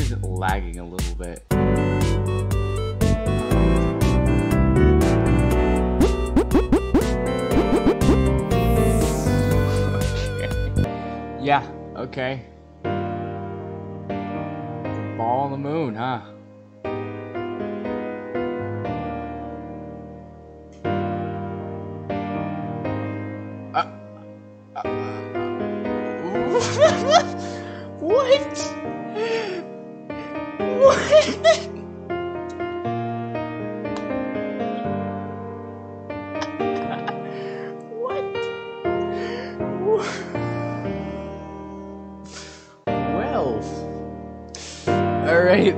is lagging a little bit. Yeah, okay. Ball on the moon, huh? What? What? Well, all right.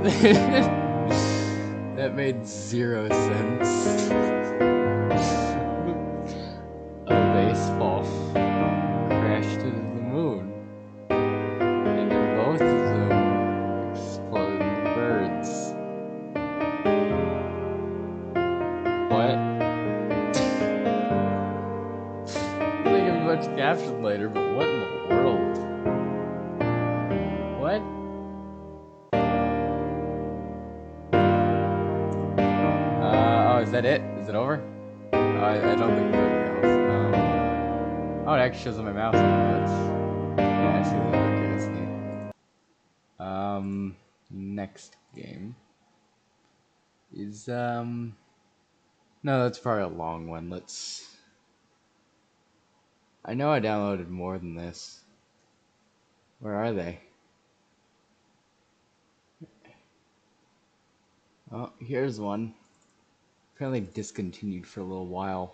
That made 0 sense. A baseball crashed into the moon, and in both of them exploded birds. What? I think I'm much captioned later, but what in the world? What? Oh, is that it? Is it over? I don't think there's anything else. Oh, it actually shows on my mouse. Yeah, I see that. Okay, that's neat. Next game is, no, that's probably a long one. I know I downloaded more than this. Where are they? Oh, here's one. Apparently discontinued for a little while.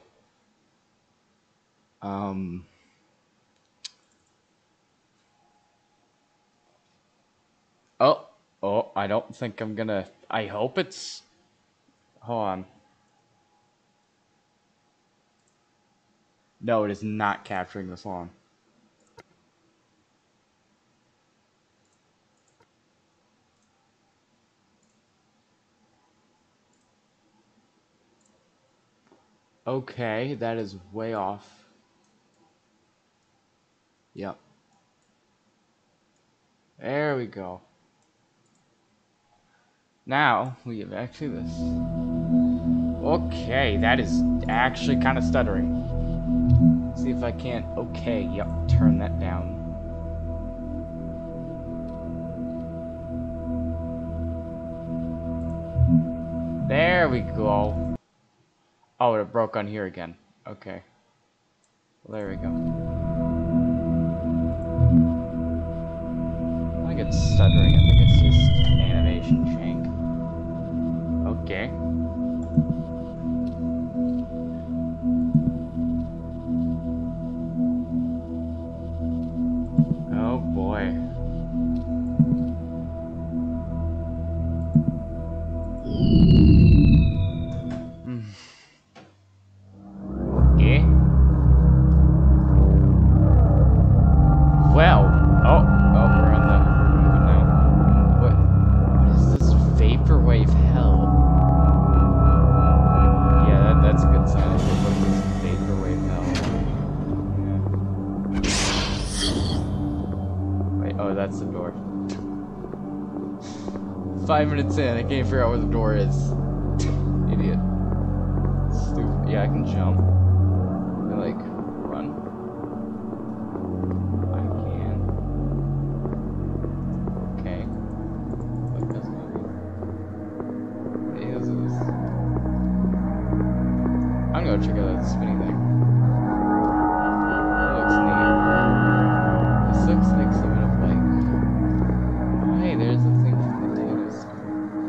Oh, I don't think I'm gonna... I hope it's... Hold on. No, it is not capturing this long. Okay, that is way off. Yep. There we go. Now, we have actually this. Okay, that is actually kind of stuttering. See if I can't... Okay, yep, turn that down. There we go. Oh, it broke on here again. Okay. Well, there we go. I think it's stuttering. I think it's just animation shank. Okay. Oh boy. Okay. Well. Oh, we're moving now. What is this vaporwave hell? Yeah, that's a good sign. What is this vaporwave hell? Wait, oh, that's the door. 5 minutes in, I can't figure out where the door is. Idiot. Stupid. Yeah, I can jump. Can I, like, run? I can. Okay. What does that mean? What is this? I'm gonna go check out that spinning thing. That looks neat. This looks like some of like... Oh, hey, there's a thing from the potato store.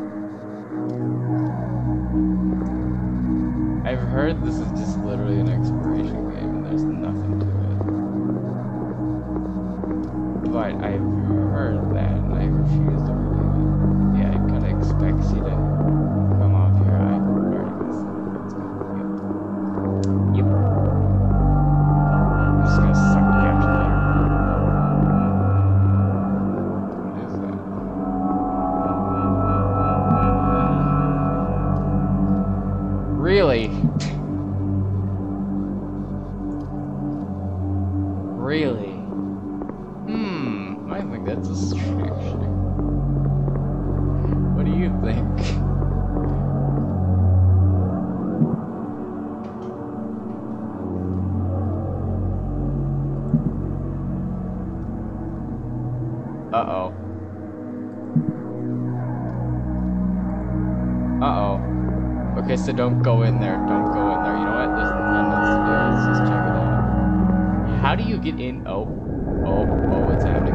I've heard this is just literally an exploration game and there's nothing to it. But I've heard that and I refuse to believe it. Yeah, it kind of expects you to come off your eye. Let's go. Yep. I'm just gonna suck the capture later. What is that? Really? Okay, so don't go in there. Don't go in there. You know what? There's none else to do. Let's just check it out. How do you get in? Oh, what's happening?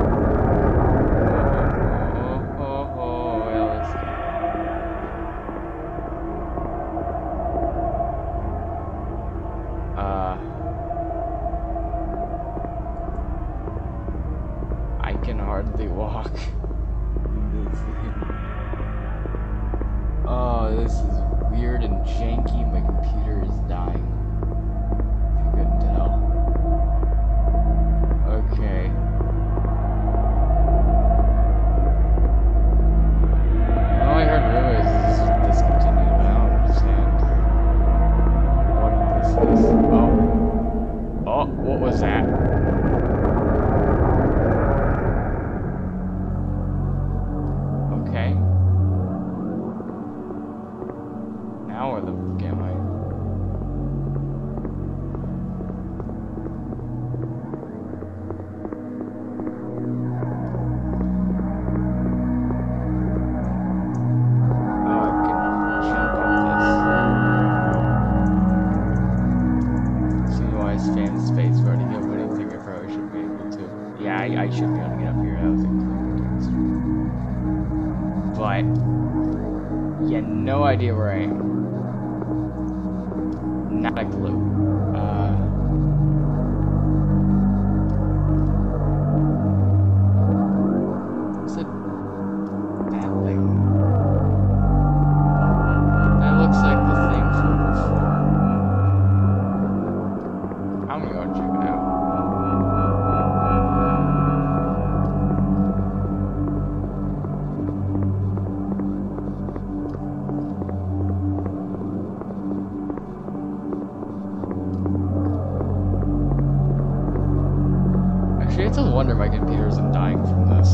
Yeah, let's see. I can hardly walk. Oh, this is weird and janky. My computer is dying. If you couldn't tell. Okay. All I heard rumors is discontinued, but I don't understand what this is. Oh, what was that? Okay. Now where the fuck am I? Oh, I can jump up this. See why I stand space bar to get anything I probably should be able to. Yeah, I should be able to get up here. That was a clear text. But yeah, no idea where I am. Not a clue. Is it that thing? That looks like the thing from before. I'm gonna go check it out. Actually, it's a wonder my computer isn't dying from this.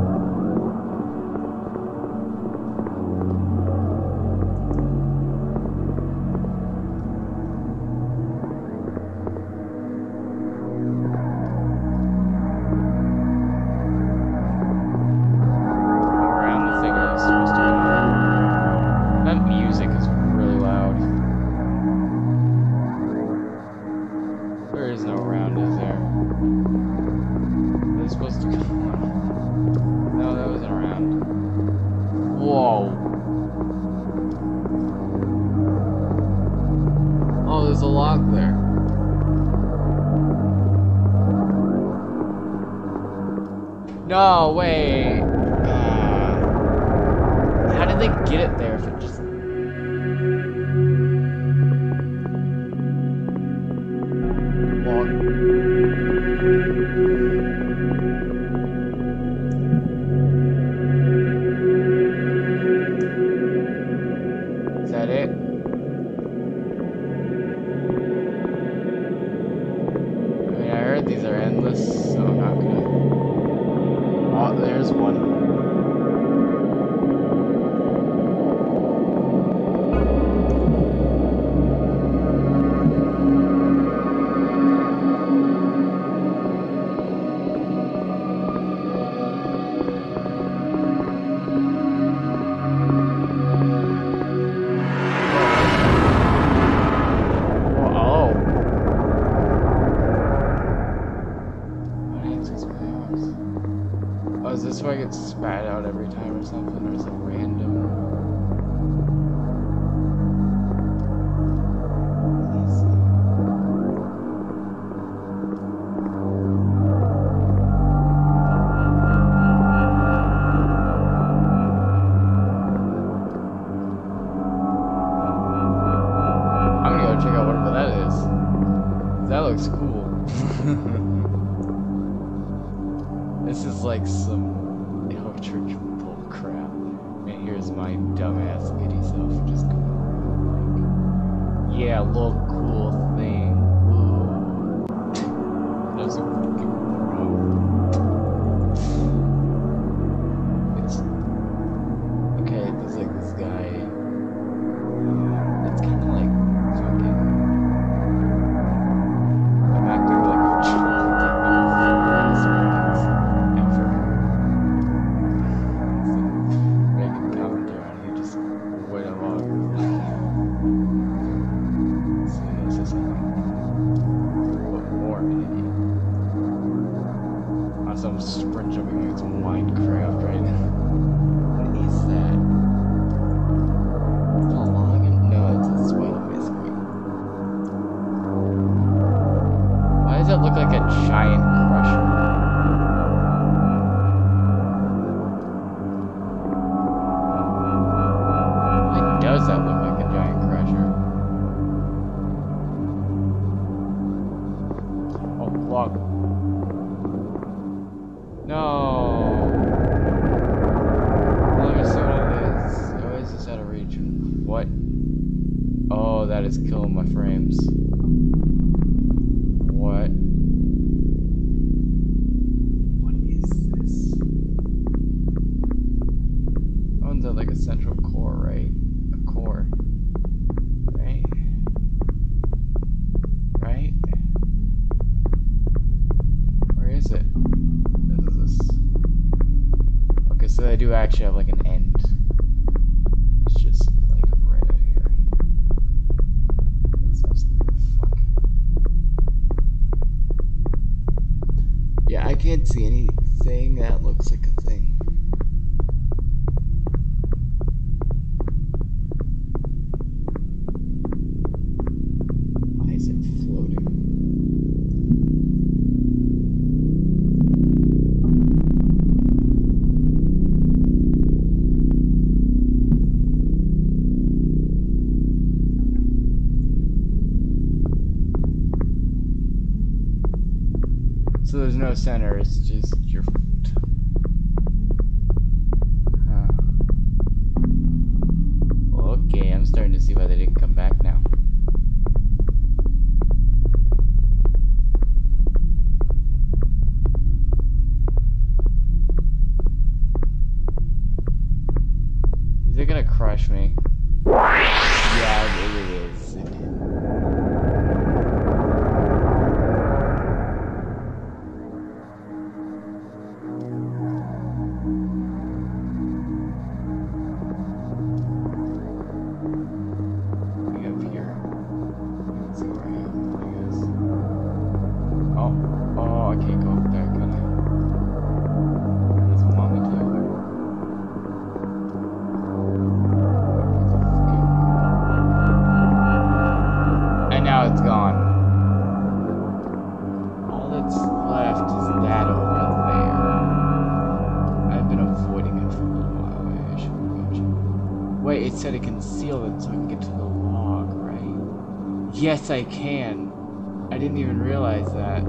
Around the thing is supposed to go. That music is really loud. There is no round, is there? It's supposed to come on. No, that wasn't around. Whoa. Oh, there's a lock there. No, wait. How did they get it there if it just... Is that it? I mean, I heard these are endless, so I'm not gonna... Oh, there's one. Oh, is this where I get spat out every time or something, or is it random? I'm gonna go check out whatever that is. That looks cool. This is like some church bull crap. And here's my dumbass itty self just going around like, yeah, look, cool thing. Woo. That's a fucking wrong. It's okay. There's like this guy. It's kind of like fucking. I'm acting like a child. Making commentary on you just wait along. is killing my frames. What? What is this? One's at like a central core, right? A core. Right? Right? Where is it? This is this. Okay, so I do actually have like an end. It's just like right out here. That's absolutely fuck. Yeah, I can't see anything that looks like a thing. Why is it floating? So there's no center, it's just your foot. Huh. Well, okay, I'm starting to see why they didn't come back now. Is it gonna crush me? Yeah, it is. It's gone. All that's left is that over there. I've been avoiding it for a little while. I should approach it. Wait, it said it can seal it so I can get to the log, right? Yes, I can. I didn't even realize that.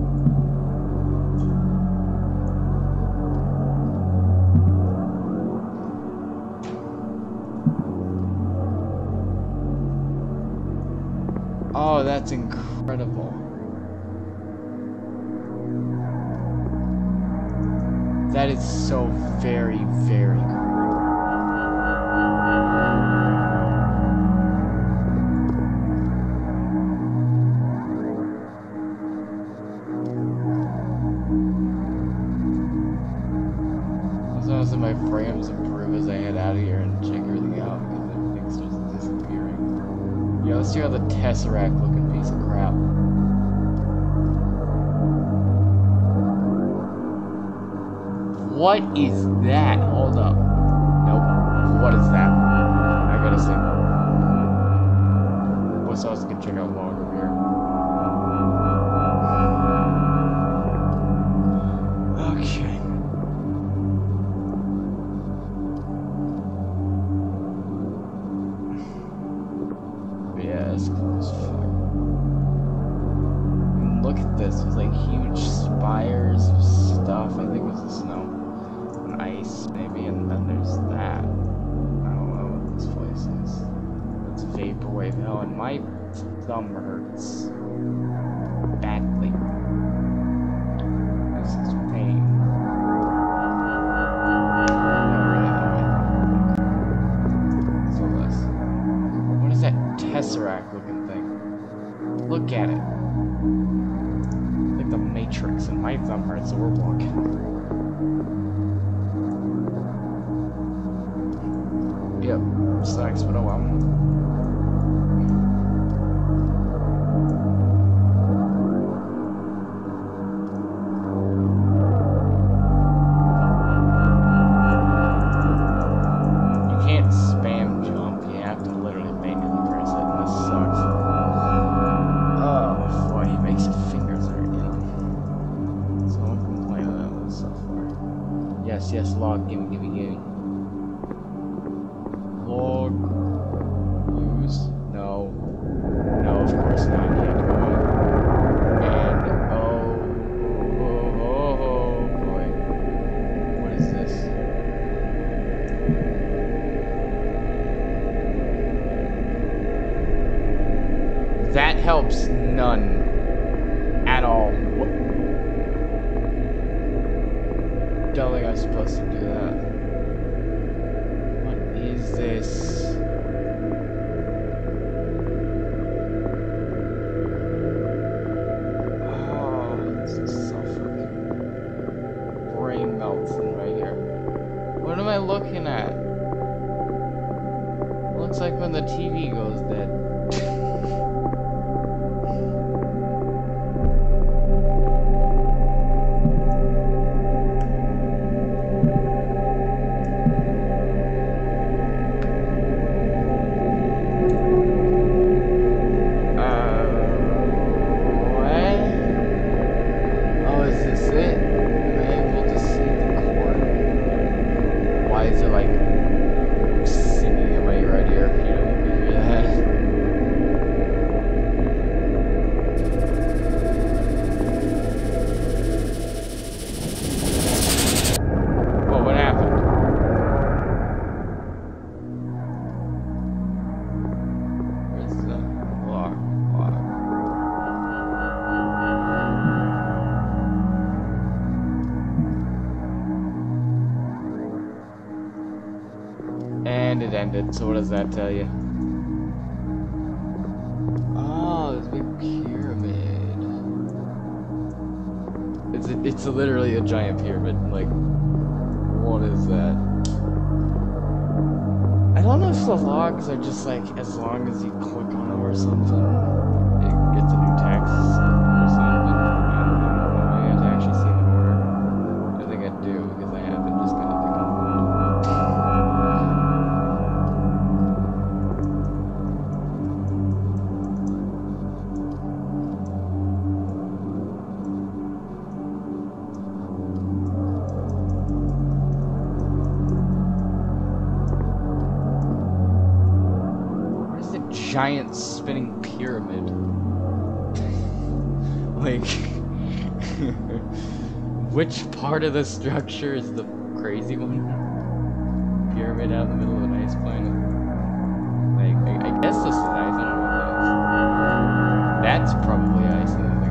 Oh, that's incredible. That is so very, very cool. As long as my frames improve as I head out of here and check everything out, because everything's just disappearing. Yeah, let's see how the Tesseract looking piece of crap. What is that? Hold up. Nope. What is that? I gotta see. What's else I can check out log over here? Okay. Yeah, it's cool as fuck. And look at this. There's like huge spires of stuff. I think it was the snow. And ice, maybe. And then there's that. I don't know what this place is. It's Vaporwave Hell. And my thumb hurts badly. This is pain. What is that Tesseract looking thing? Look at it. Like the Matrix, and my thumb hurts, so we're walking. Yep, sucks, but oh well. Yes, log, gimme. Log. Use. No. No, of course not. You have to go in. And, oh boy. What is this? helps none at all. What? Don't think I'm supposed to do that. What is this? Oh, this is so fucking brain melting right here. What am I looking at? Looks like when the TV goes dead. And it ended, so what does that tell you? Oh, this big pyramid. It's literally a giant pyramid. Like, what is that? I don't know if the logs are just like, as long as you click on them or something, it gets a new text or something. I don't know. I have to actually see the order. I think I do, because I have been just kind of thinking. Giant spinning pyramid. Like, which part of the structure is the crazy one? Pyramid out in the middle of an ice planet. Like, I guess this is ice. I don't know what that is. That's probably ice. I don't think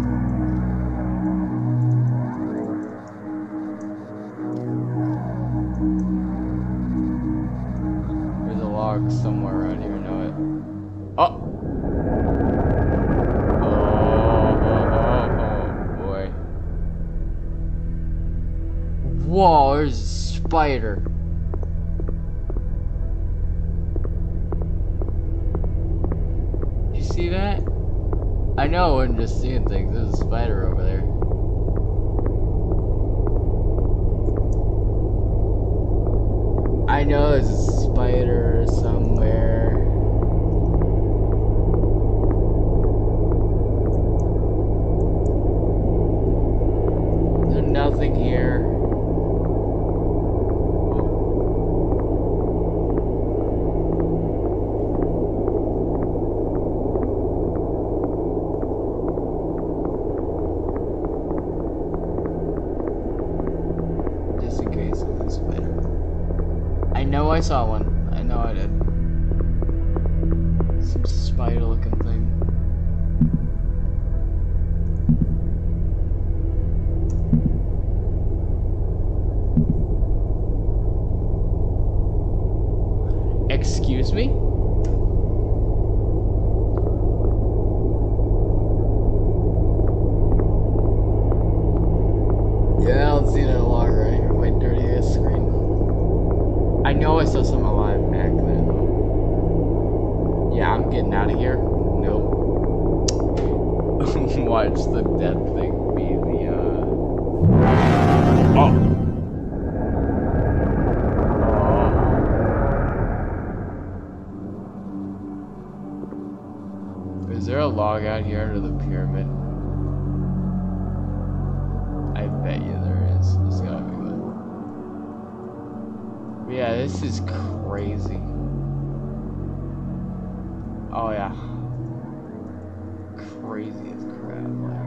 about it. There's a log somewhere around here. I know it. Oh! Oh boy. Whoa, there's a spider. Did you see that? I know I'm just seeing things. There's a spider over there. I know there's a spider somewhere. Nothing here. Just in case of this spider. I know I saw one. I know I did. Some spider looking thing. Excuse me? Yeah, I don't see that log right here. My dirty ass screen. I know I saw something alive back there though. Yeah, I'm getting out of here. Nope. Watch the dead thing be the Oh! Is there a log out here under the pyramid? I bet you there is. There's gotta be one. Yeah, this is crazy. Oh yeah. Crazy as crap, like.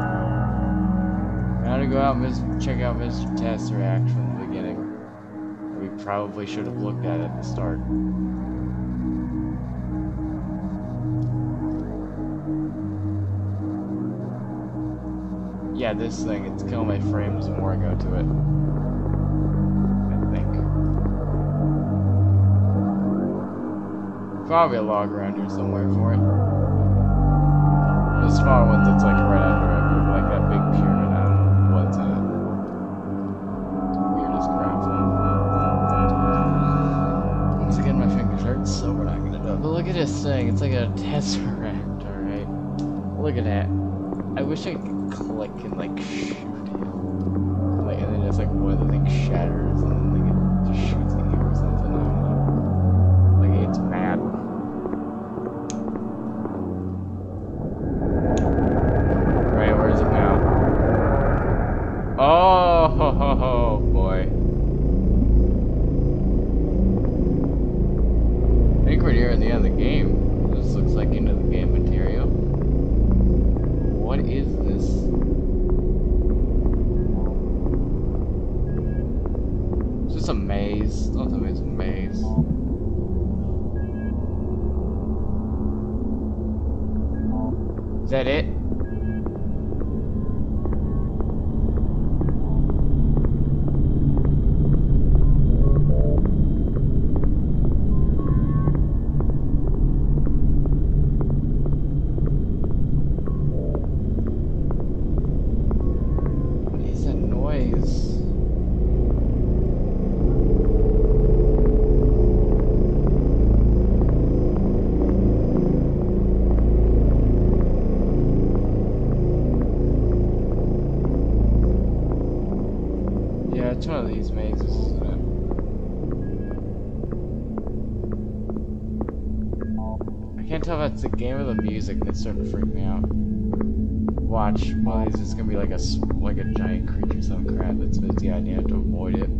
Gotta go out and check out Mr. Test's reaction from the beginning. probably should have looked at at the start. Yeah, this thing, it's killing my frames the more I go to it. I think. Probably a log around here somewhere for it. The small ones, it's like right under it, like that big pyramid. I don't know what's in it. Weirdest crap. Once again, my fingers hurt, so we're not gonna do it. But look at this thing, it's like a tesseract, alright? Look at that. I wish I could click and like shoot him. Like, and then just like one of the things shatters and then like, it just shoots at you or something. I don't know. Like it's mad. Right, where is it now? Oh, boy. I think we're near the end of the game. This looks like end of the game material. What is this? It's just a maze. Don't tell me it's a maze. Is that it? It's one of these mazes, isn't it? I can't tell if it's the game or the music that's starting to freak me out. Watch, one of these is gonna be like a giant creature, some crap that's busy, and you have to avoid it.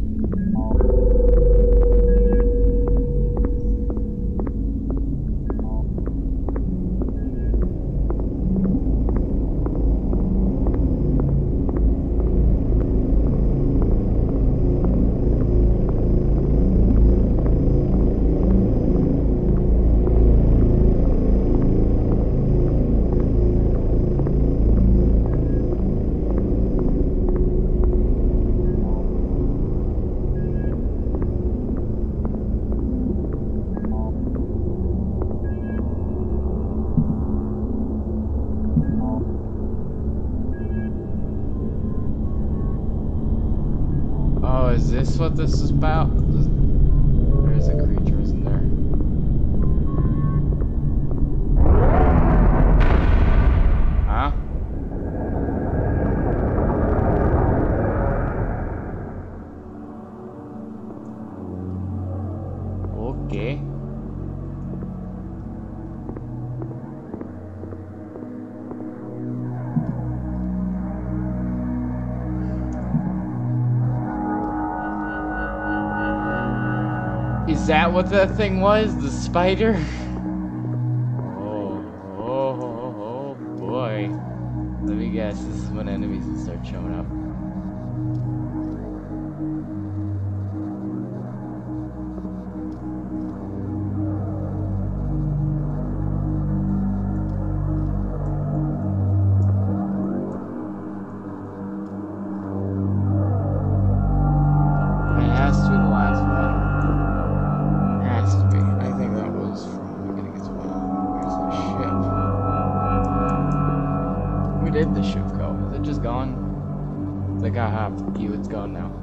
Is this what this is about? There's a creature, isn't there? Huh? Okay. Is that what that thing was? The spider? Oh boy. Let me guess, this is when enemies will start showing up. Where did the ship go? Is it just gone? It's like, aha, fuck you, it's gone now.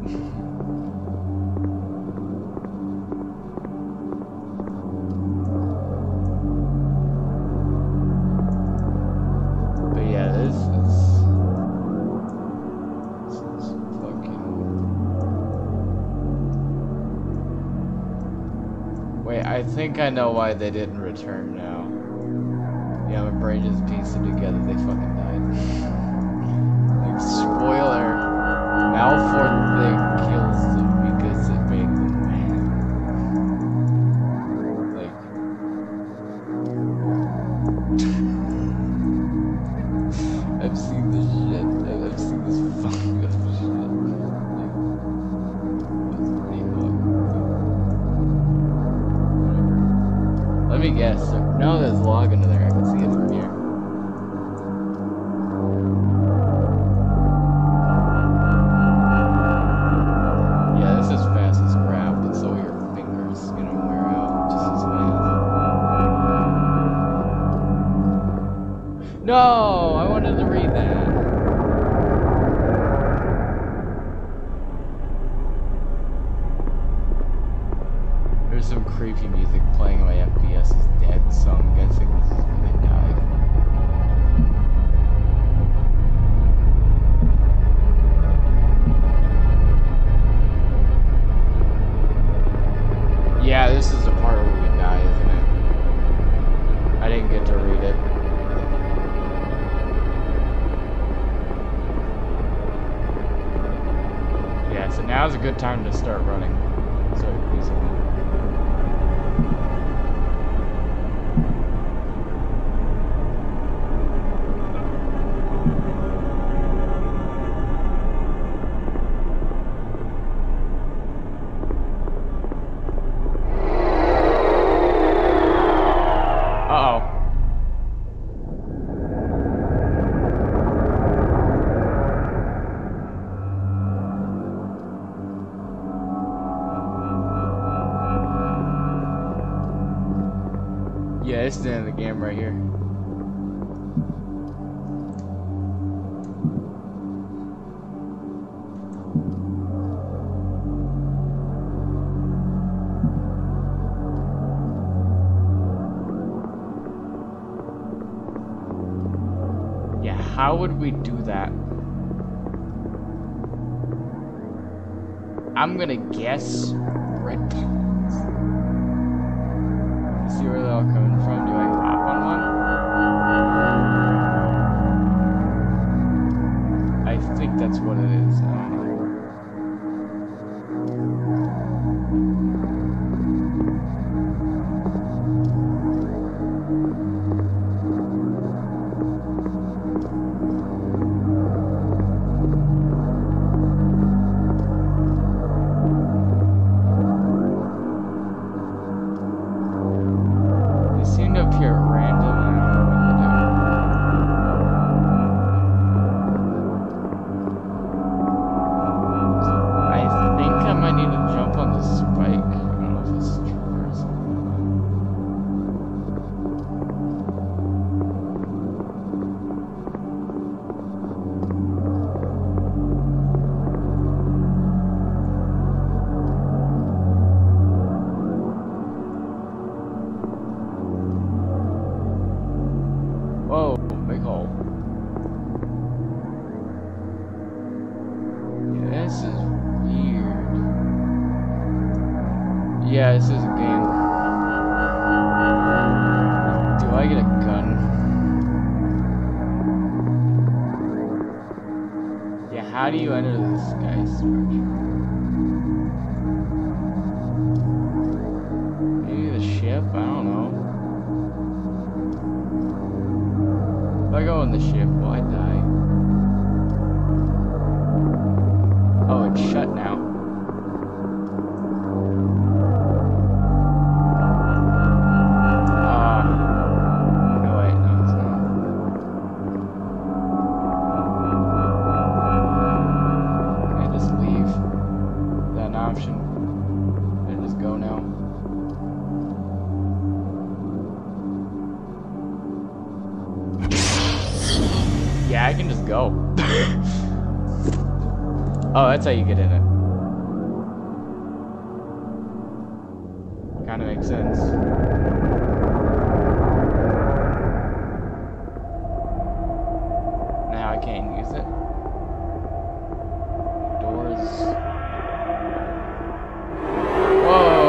But yeah, this is fucking... Wait, I think I know why they didn't return now. Yeah, my brain just pieced it together, they fucking died. Like, spoiler, Malfoy thing kills them because it made them mad. Like... I've seen this shit. I've seen this fucking up shit. Like, it's pretty fucked. me guess. So now that it's logged into there, I can see it from here. Yeah, this is fast as crap, and so your fingers, you know, wear out just as fast. No, I wanted to read that. There's some creepy music playing and my FPS is dead, so I'm guessing this is when they died. Yeah, this is the part where we die, isn't it? I didn't get to read it. Yeah, so now's a good time to start running. So easily. Yeah, this is the end of the game right here. Yeah, how would we do that? I'm gonna guess red pawns. See where they're all coming from. Do I hop on one? I think that's what it is. I don't know. Whoa, big hole. Yeah, this is weird. Yeah, this is a game. Do I get a gun? Yeah, how do you enter this guy's structure? Maybe the ship? I don't know. If I go in the ship, will I die? Oh, it's shut now. No wait, no it's not. Can I just leave? Is that an option? Can I just go now? Yeah, I can just go. Oh, that's how you get in it. Kind of makes sense. Now I can't use it. Doors. Whoa!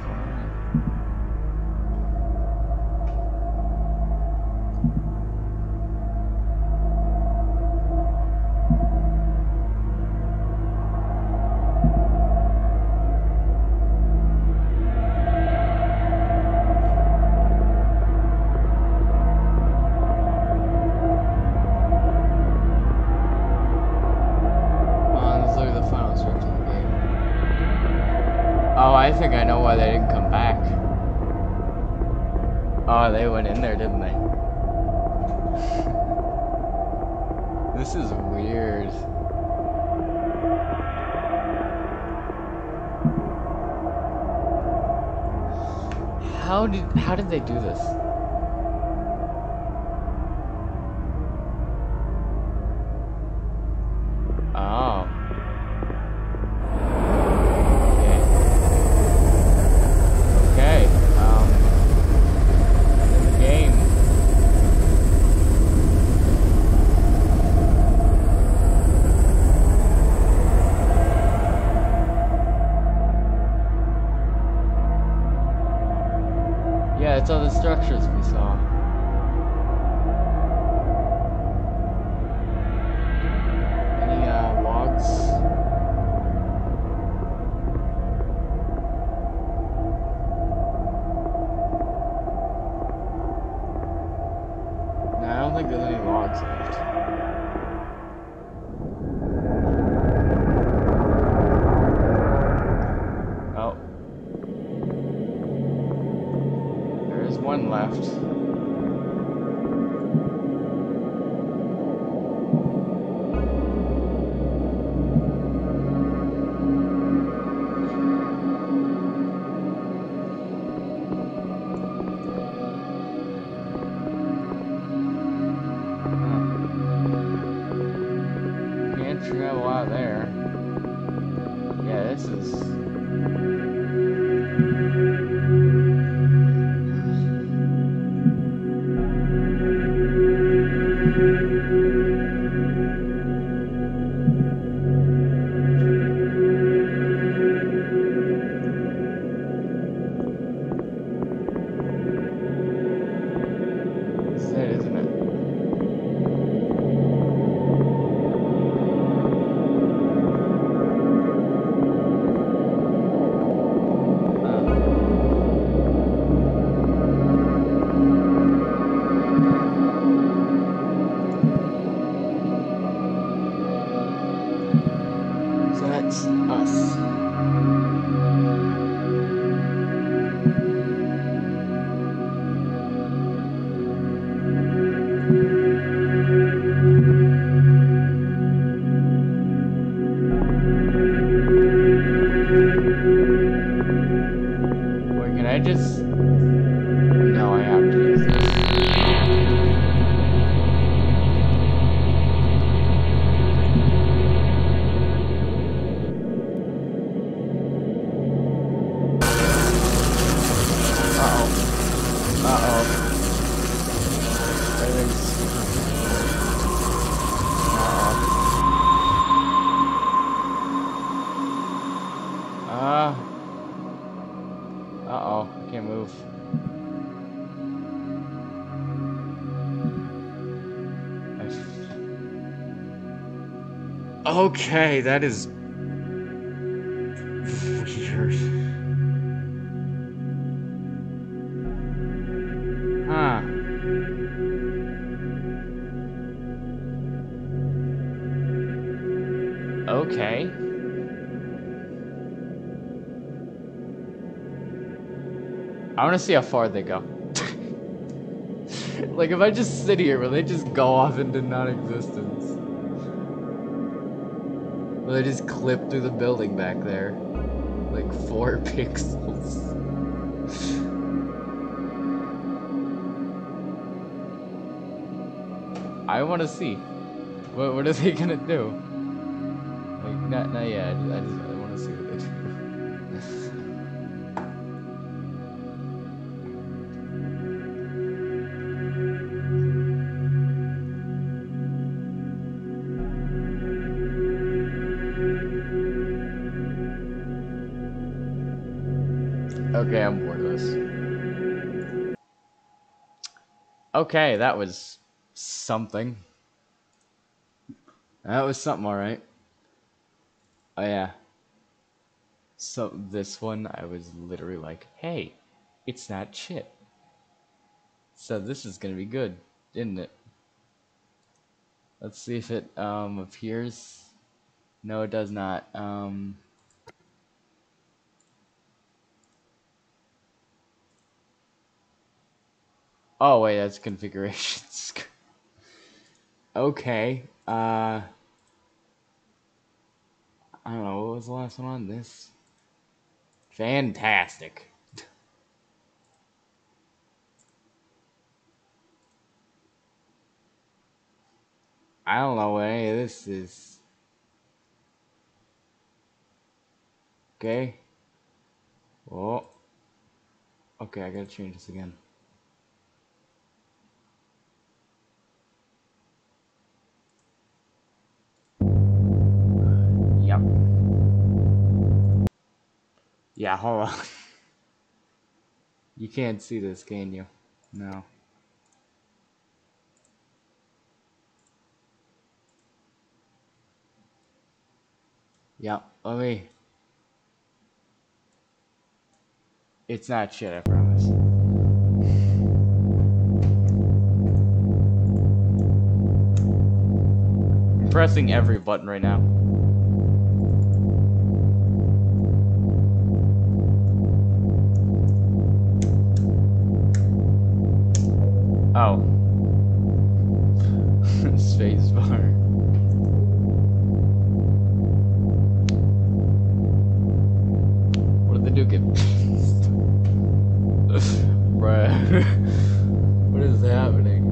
going on? Oh, I think I know why they didn't come back. Oh, they went in there, didn't they? This is weird. How did they do this? Oh. Okay. In the game. Yeah, it's all the structures we saw. Any logs? No, I don't think there's any logs left. Oh. There is one left. Can't travel out there. Yeah, this is... This is it, isn't it? So that's us. Wait, can I just... No, I have to use this. Uh-oh. Everything's... Uh-oh. I can't move. Okay, that is... weird. Huh. Okay. I want to see how far they go. Like, if I just sit here, will they just go off into non-existence? Will they just clip through the building back there? Like 4 pixels. I want to see. What are they gonna do? Like, not yet. I want to see what they do. Okay, I'm bored of this. Okay, that was something. That was something, alright. Oh yeah. So this one, I was literally like, hey, it's not shit. So this is gonna be good, isn't it? Let's see if it appears. No, it does not. Oh wait, that's configurations. Okay. I don't know, what was the last one on this? Fantastic. I don't know what any of this is. Okay. Oh. Okay, I gotta change this again. Yep. Yeah, hold on. You can't see this, can you? No. Yep, let me... It's not shit, I promise. I'm pressing every button right now. Oh. Space bar. What did they do? Get bruh. What is happening?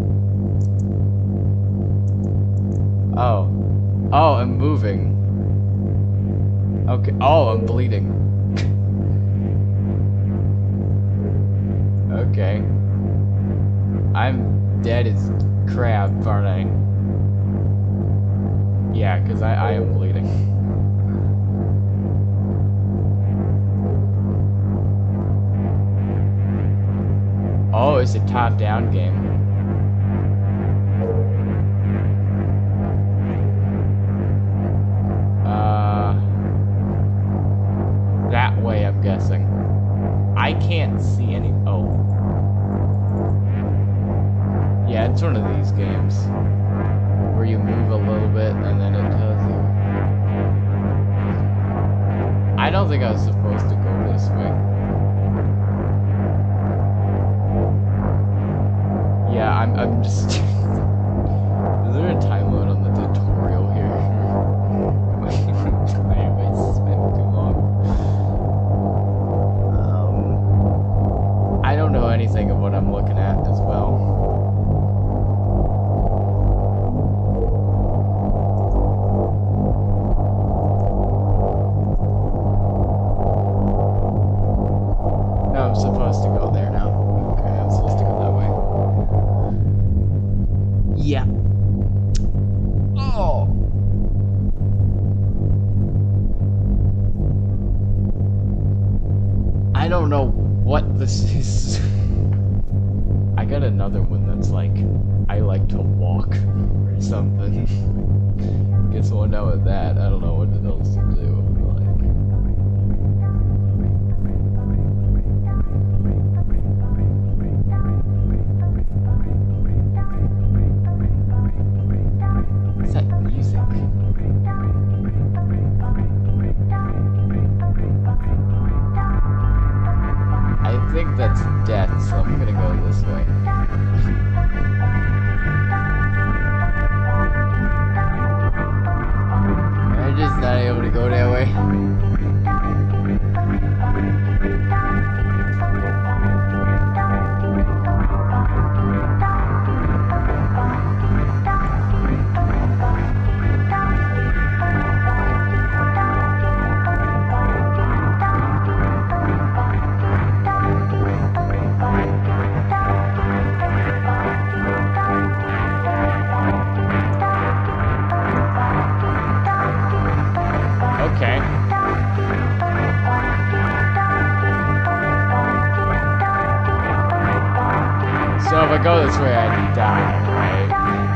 Oh. Oh, I'm moving. Okay. Oh, I'm bleeding. Okay. I'm dead as crap, aren't I? Yeah, because I am bleeding. Oh, it's a top-down game. That way, I'm guessing. I can't see any... Oh. Yeah, it's one of these games where you move a little bit and then it tells you. I don't think I was supposed to go this way. Yeah, I'm just... Is there a time limit on the tutorial here? I might spend too long. I don't know anything of what I'm looking at as well. No, I'm supposed to go there now. Okay, I'm supposed to go that way. Yeah. Oh! I don't know what this is. I got another one that's like, I like to walk or something. Guess we'll know with that. I don't know what else to do. What's that music? I think that's death, so I'm gonna go this way. I'm just not able to go that way. Okay. if I go this way, I die, right?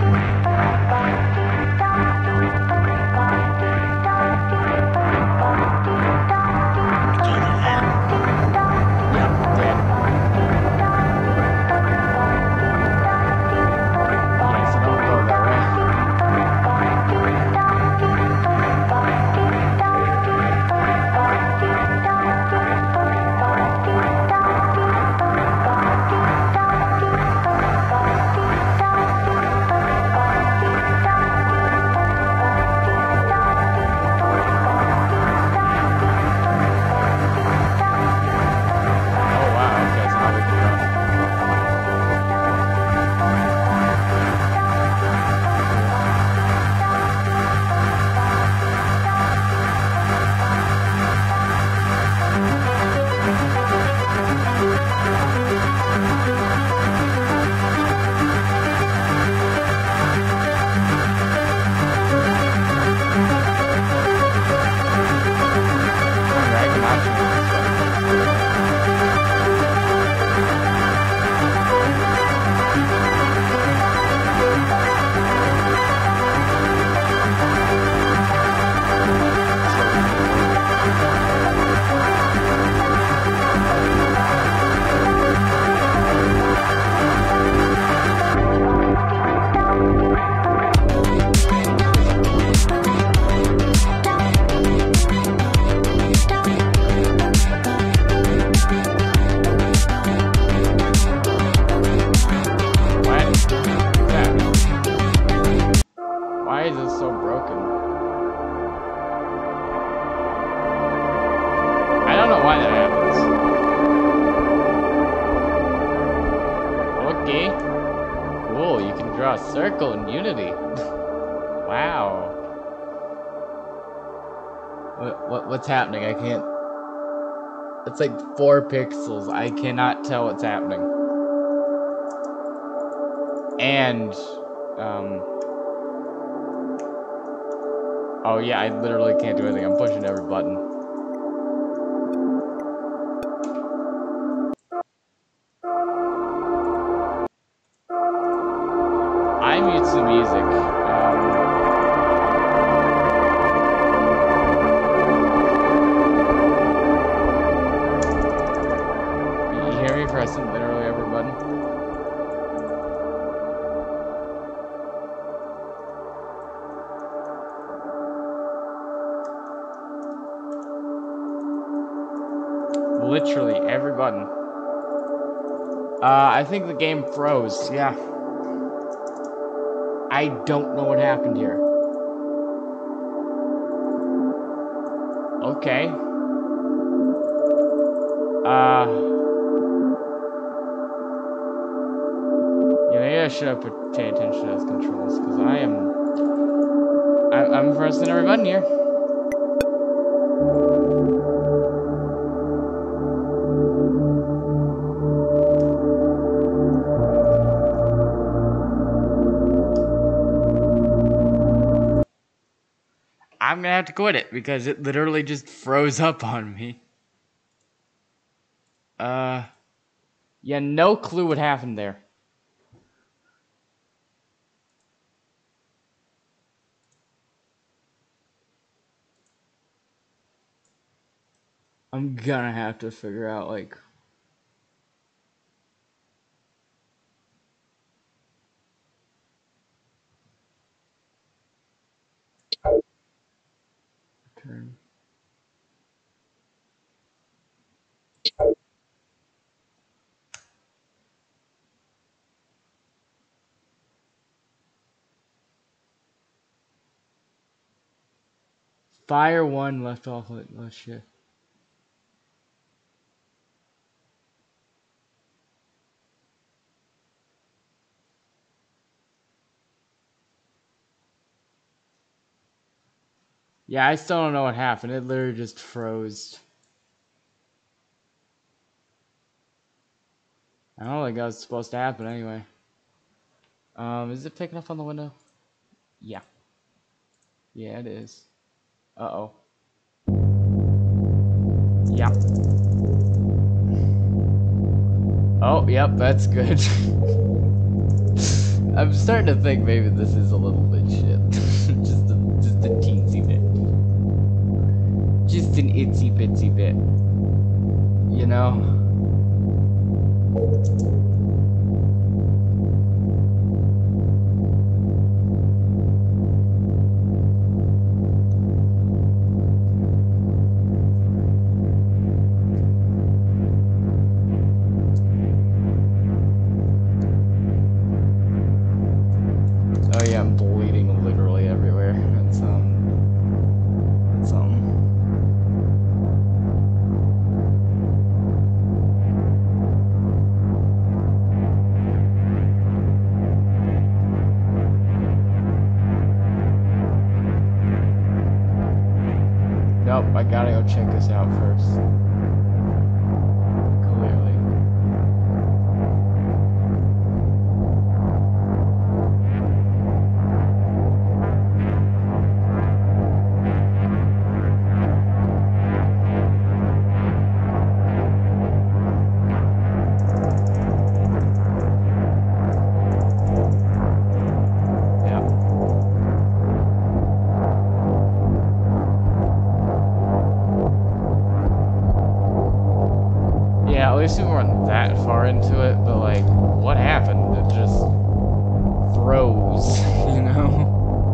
Why is this so broken? I don't know why that happens. Okay. Cool, you can draw a circle in Unity. Wow. What's happening? I can't... It's like 4 pixels. I cannot tell what's happening. And, oh yeah, I literally can't do anything. I'm pushing every button. I mute some music. You hear me pressing literally every button? Literally every button. I think the game froze, yeah. I don't know what happened here. Okay. Yeah, maybe I should have paid attention to those controls, because I'm pressing every button here. I'm gonna have to quit it because it literally just froze up on me. Yeah, no clue what happened there. I'm gonna have to figure out, like... Turn. Fire 1 left off with left shift. Yeah, I still don't know what happened. It literally just froze. I don't think that was supposed to happen anyway. Is it picking up on the window? Yeah. Yeah, it is. Uh-oh. Yeah. Oh, yep, that's good. I'm starting to think maybe this is a little bit shit. just a teensy bit. Just an itsy bitsy bit. You know? Oh yeah, I'm bleeding literally everywhere. That's Nope, I gotta go check this out first. Clearly. Yeah, at least we weren't that far into it, but like, what happened? It just froze, you know?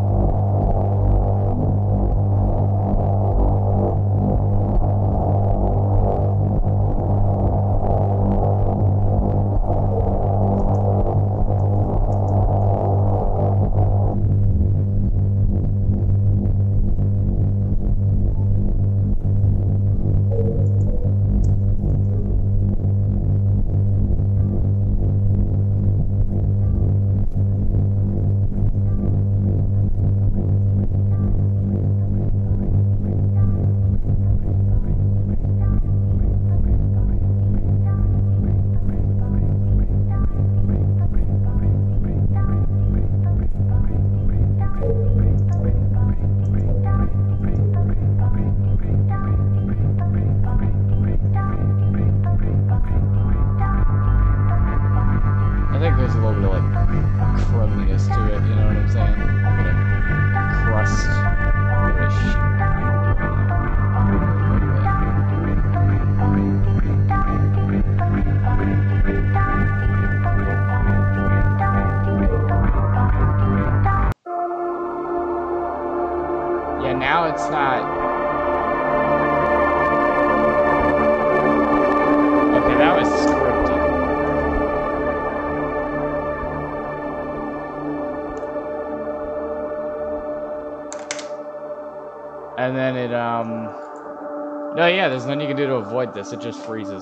I think there's a little bit of like crumminess to it, you know what I'm saying? A bit of crust, a bit of shit. Yeah, now it's not. Okay, that was scripted. And then it, no, yeah, there's nothing you can do to avoid this. It just freezes.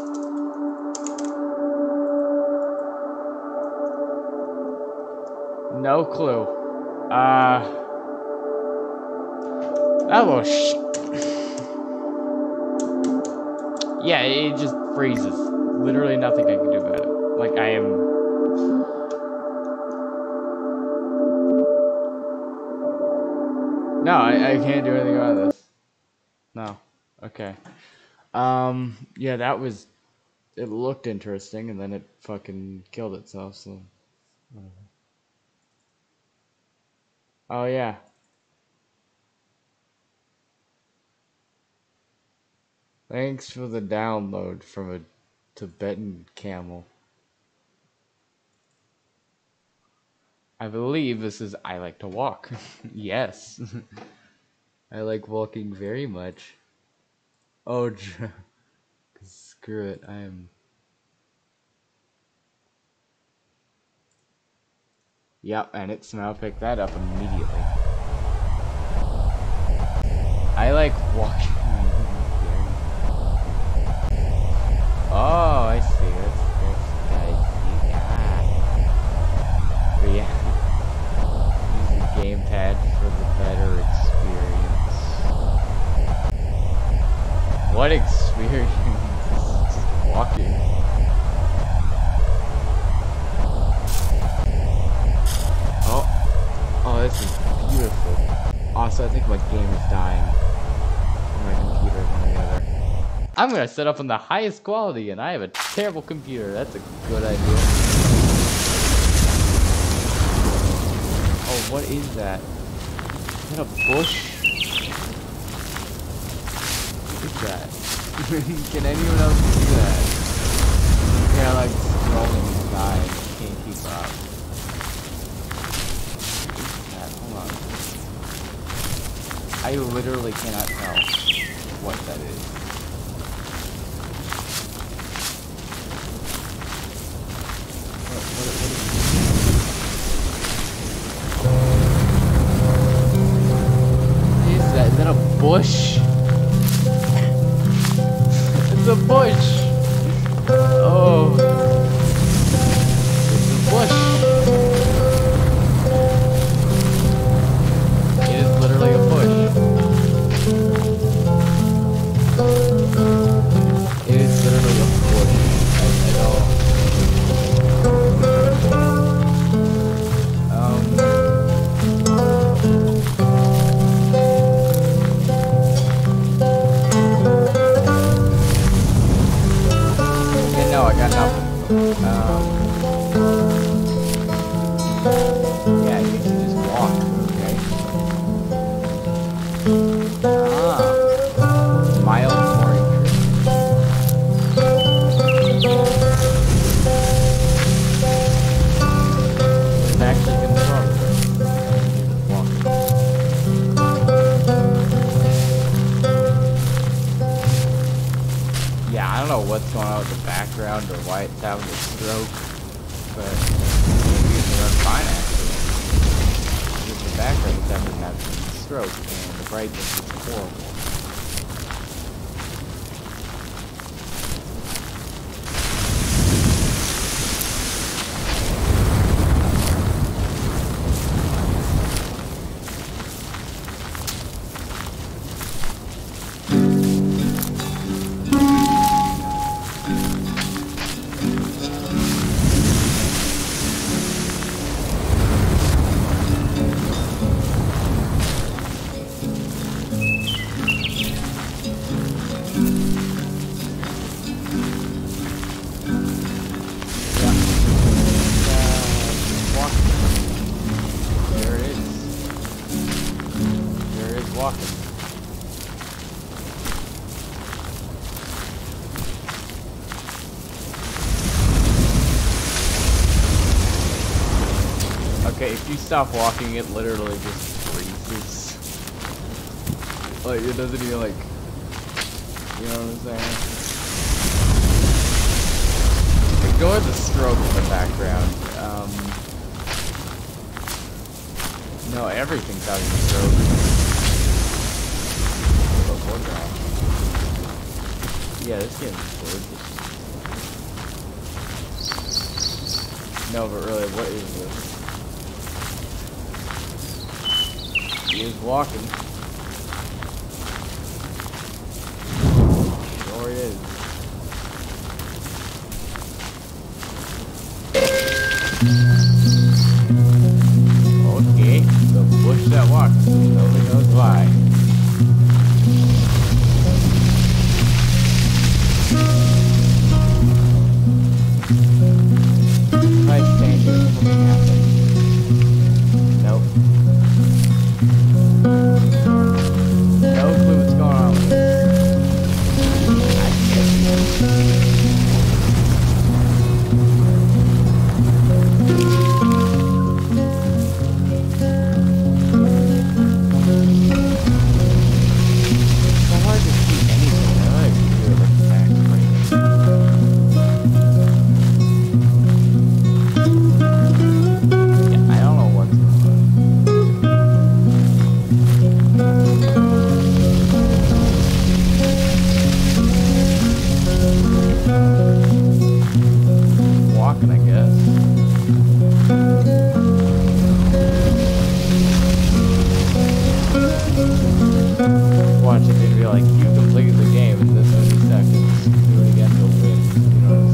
No clue. That little yeah, it just freezes. Literally nothing I can do about it. Like, I am... No, I can't do anything about this. No. Okay. Yeah, that was... It looked interesting, and then it fucking killed itself, so... Oh, yeah. Thanks for the download from a Tibetan camel. I believe this is I like to walk. Yes. I like walking very much. Oh, screw it. I am... Yep, and it somehow picked that up immediately. I like walking. Oh, I see. That's guys. But yeah, use the gamepad for the better experience. What experience? Just walking. Oh, this is beautiful. Also, I think my game is dying. Or my computer, one or the other. I'm gonna set up on the highest quality, and I have a terrible computer. That's a good idea. what is that? Is that a bush? What is that? Can anyone else see that? Yeah, like scrolling the sky and can't keep up. What is that? Hold on. I literally cannot tell what that is. What is that? Is that a bush? It's a bush! Oh. It's a bush. It is literally a bush. It is literally a bush. No, I got nothing. Yeah, you can just walk, okay? Mild mooring tree. It's actually controlled. Yeah, I don't know what's going on with the background or why it's having a stroke, but maybe it's run fine actually. Because the background is having a stroke and the brightness is horrible. Okay, if you stop walking, it literally just freezes. Like, it doesn't even, like, you know what I'm saying? Ignore the stroke in the background. No, everything's having a stroke. Yeah, this game is gorgeous. No, but really, what is this? He is walking. Sure he is. Okay, the bush that walks. Nobody knows why. Nice stand here. Something happened. Nope. No clue what's going on with this. I can't. It's so hard to see anything. I like to do it like back right. Yeah, I don't know what's going on. Walking, I guess. Watch it, they'd be like, you completed the game in this many seconds. Do it again to win. You know what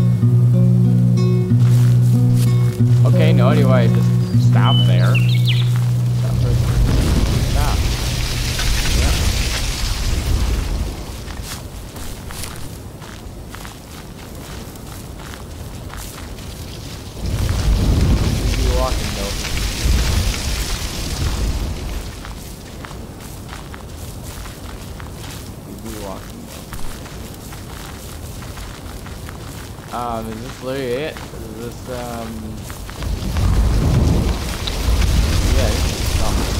I'm saying? Okay, no, anyway, just stop there. Stop for stop. Yeah. Keep walking, though. Is this literally it? Is this, yeah, this is something.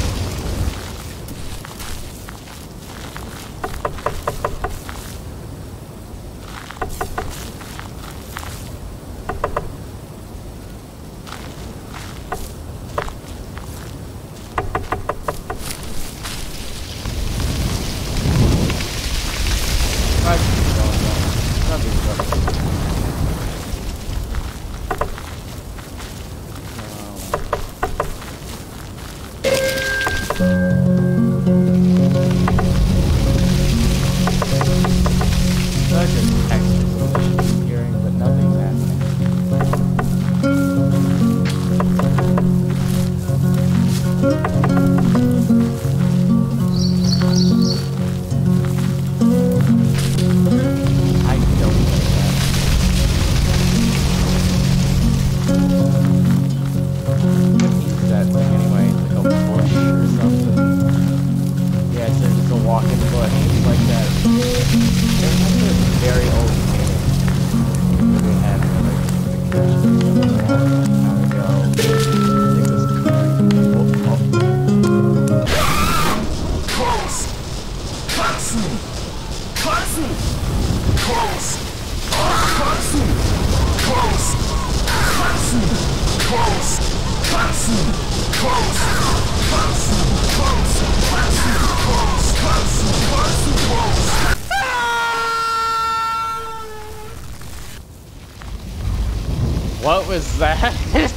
What was that?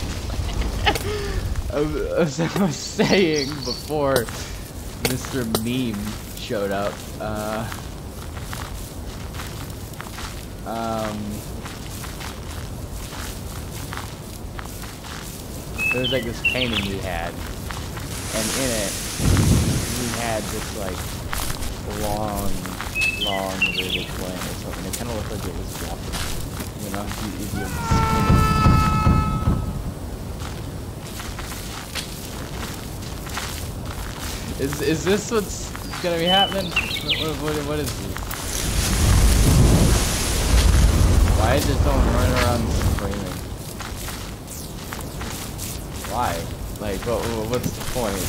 As I was saying before Mr. Meme showed up, there was like this painting we had, and in it, we had this like long really flame or something. It kind of looked like it was walking, you know, if you Is this what's gonna be happening? What is this? Why is just someone running around screaming? Why? Like, what's the point?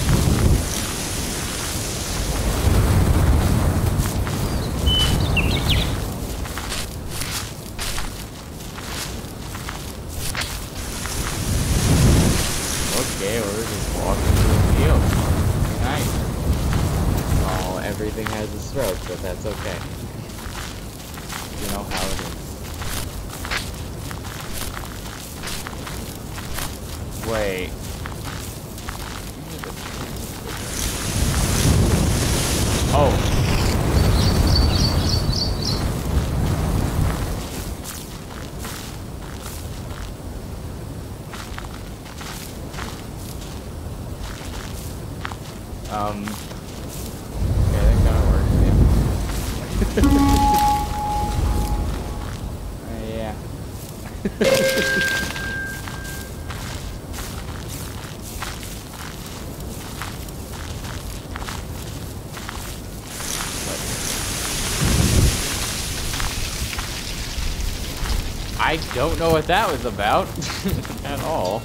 Okay, we're just walking through the field. Nice. Oh, everything has a stroke, but that's okay. You know how it is. Wait. Oh. Okay, that kinda works, yeah. Yeah. I don't know what that was about at all.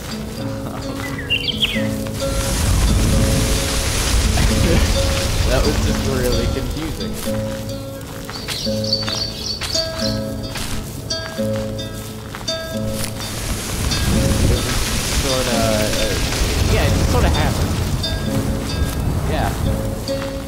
That was just really confusing. It was sorta, yeah, it just sorta happened. Yeah.